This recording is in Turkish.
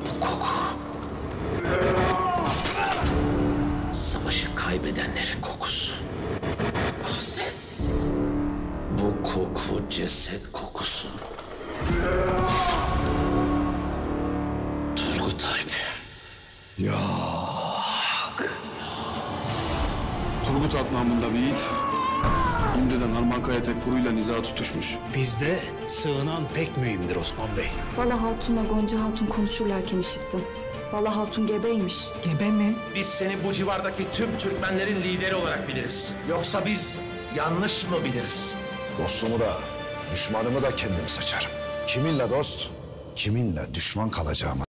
Bu koku. Savaşı kaybedenlerin kokusu. O ses. Bu koku ceset kokusu. Turgut Alp. Yok. Turgut Alp namında bir yiğit, önceden Harmankaya Tekfuru'yla niza tutuşmuş. Bizde sığınan pek mühimdir Osman Bey. Bala Hatun'la Gonca Hatun konuşurlarken işittim. Bala Hatun gebeymiş. Gebe mi? Biz seni bu civardaki tüm Türkmenlerin lideri olarak biliriz. Yoksa biz yanlış mı biliriz? Dostumu da, düşmanımı da kendim seçerim. Kiminle dost, kiminle düşman kalacağımı